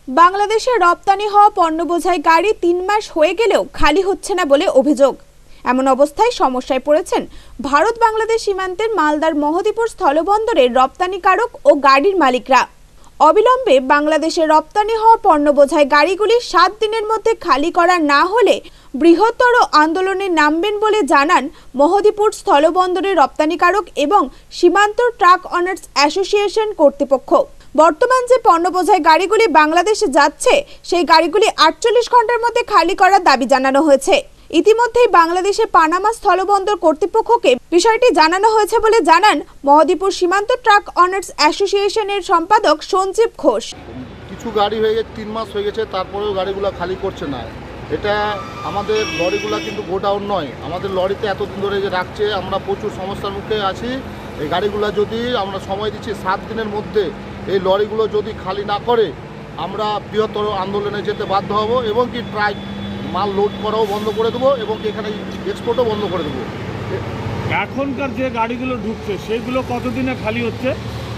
বাংলাদেশে রপ্তানি হওয়া পণ্য বোঝাই গাড়ি ৩ মাস হয়ে গেলেও খালি হচ্ছে না বলে অভিযোগ। এমন অবস্থায় সমস্যায় পড়েছেন ভারত বাংলাদেশ সীমান্তের মালদার মহদীপুর স্থলবন্দরের রপ্তানিকারক ও গাড়ির মালিকরা। অবিলম্বে বাংলাদেশে রপ্তানি হওয়া পণ্য বোঝাই গাড়িগুলি ৭ দিনের মধ্যে খালি করা না হলে বৃহত্তর আন্দোলনে নামবেন বলে জানান মহদীপুর স্থলবন্দরের রপ্তানিকারক এবং সীমান্ত ট্রাক অনার্স অ্যাসোসিয়েশন কর্তৃপক্ষ। বর্তমান যে পণ্য বোঝাই গাড়িগুলি বাংলাদেশে যাচ্ছে সেই গাড়িগুলি ৪৮ ঘন্টার মধ্যে খালি করার দাবি জানানো হয়েছে। ইতিমধ্যেই বাংলাদেশে পানামা স্থলবন্দর কর্তৃপক্ষকে বিষয়টি জানানো হয়েছে বলে জানান মহদীপুর সীমান্ত ট্রাক অনার্স অ্যাসোসিয়েশনের সম্পাদক সঞ্জীব ঘোষ। কিছু গাড়ি হয়ে গেছে ৩ মাস হয়ে গেছে, তারপরেও গাড়িগুলো খালি করছে না। এটা আমাদের লরিগুলো কিন্তু গোডাউন নয়, আমাদের লরিতে এতদিন ধরে যে রাখছে, আমরা প্রচুর সমস্যার মুখে আছি। এই গাড়িগুলো যদি আমরা সময় দিচ্ছি ৭ দিনের মধ্যে এই লরিগুলো যদি খালি না করে আমরা বৃহত্তর আন্দোলনে যেতে বাধ্য হব এবং কি ট্রাক মাল লোড করাও বন্ধ করে দেবো এবং এখানে এক্সপোর্টও বন্ধ করে দেবো। এখনকার যে গাড়িগুলো ঢুকছে সেগুলো কতদিনে খালি হচ্ছে?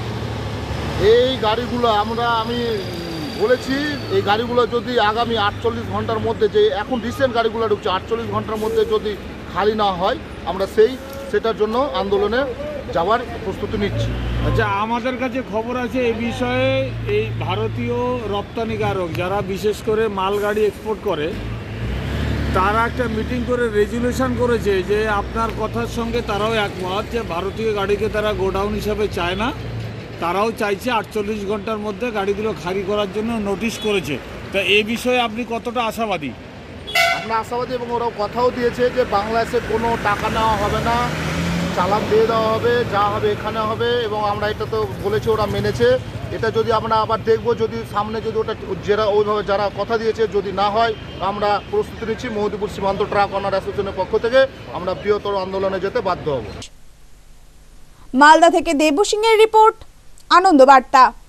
এই গাড়িগুলো আমি বলেছি, এই গাড়িগুলো যদি আগামী ৪৮ ঘন্টার মধ্যে, যে এখন রিসেন্ট গাড়িগুলো ঢুকছে ৪৮ ঘন্টার মধ্যে যদি খালি না হয় আমরা সেটার জন্য আন্দোলনে যাওয়ার প্রস্তুতি নিচ্ছি। আচ্ছা, আমাদের কাছে খবর আছে এই বিষয়ে এই ভারতীয় রপ্তানিকারক যারা বিশেষ করে মালগাড়ি এক্সপোর্ট করে তারা একটা মিটিং করে রেজুলেশন করেছে যে আপনার কথার সঙ্গে তারাও একমত যে ভারতীয় গাড়িকে তারা গোডাউন হিসাবে চায় না, তারাও চাইছে ৪৮ ঘন্টার মধ্যে গাড়িগুলো খালি করার জন্য নোটিশ করেছে। তা এই বিষয়ে আপনি কতটা আশাবাদী? আমরা আশাবাদী এবং ওরাও কথাও দিয়েছে যে বাংলাদেশে কোনো টাকা নেওয়া হবে না, চালান দিয়ে দেওয়া হবে, যা হবে এখানে হবে এবং আমরা এটা তো বলেছি, ওরা মেনেছে। এটা যদি আমরা আবার দেখব, যদি সামনে যদি ওটা যারা ওইভাবে যারা কথা দিয়েছে যদি না হয় আমরা প্রস্তুতি নিচ্ছি। মহদীপুর সীমান্ত ট্রাক অনার অ্যাসোসিয়েশনের পক্ষ থেকে আমরা বৃহত্তর আন্দোলনে যেতে বাধ্য হব। মালদা থেকে দেবু সিংহের রিপোর্ট, আনন্দ বার্তা।